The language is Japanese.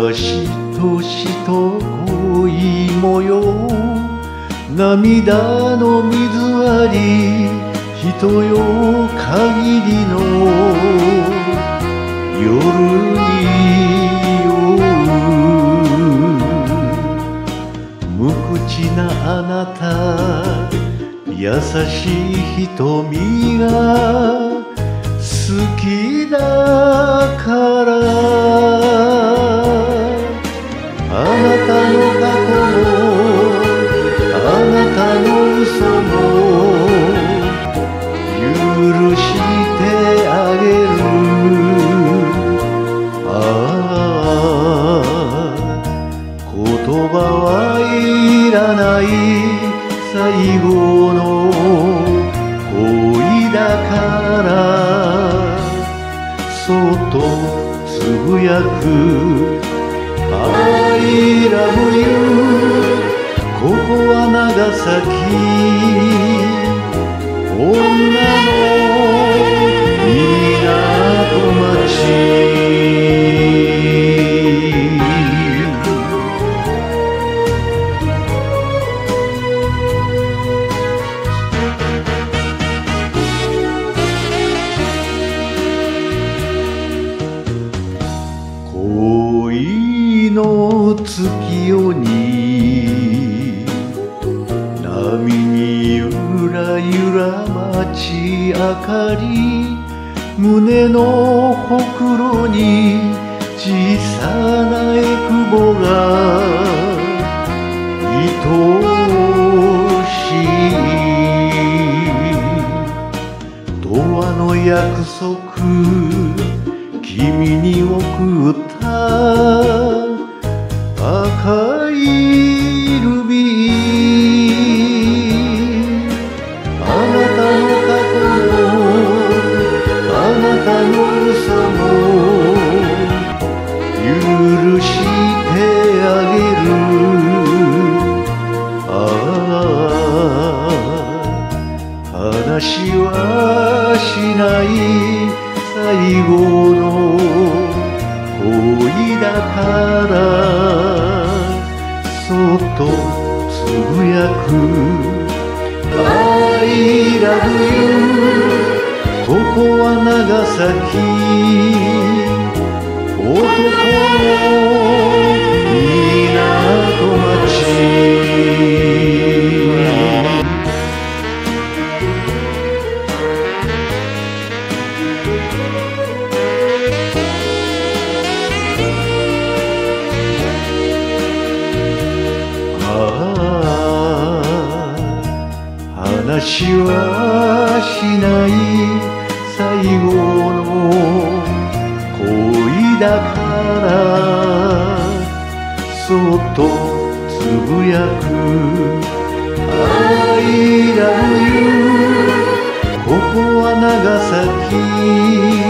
しとしと恋模様、涙の水あり人よ限りの夜に酔う。無口なあなた、優しい瞳が好きだから、あなたの過去もあなたの嘘も許してあげる。ああ、言葉はいらない最後の恋だから、そっとつぶやく I love you。 ここは長崎女の港町。恋の月夜に波にゆらゆら街明かり、胸のほくろに小さなえくぼが愛しい。永遠の約束君に送った赤いルビー。あなたの過去もあなたの嘘も許してあげる。ああ、話はしない最後の恋だから、そっとつぶやく I love you。 ここは長崎男の港町。話はしない最後の恋だから、そっとつぶやく I love you。 ここは長崎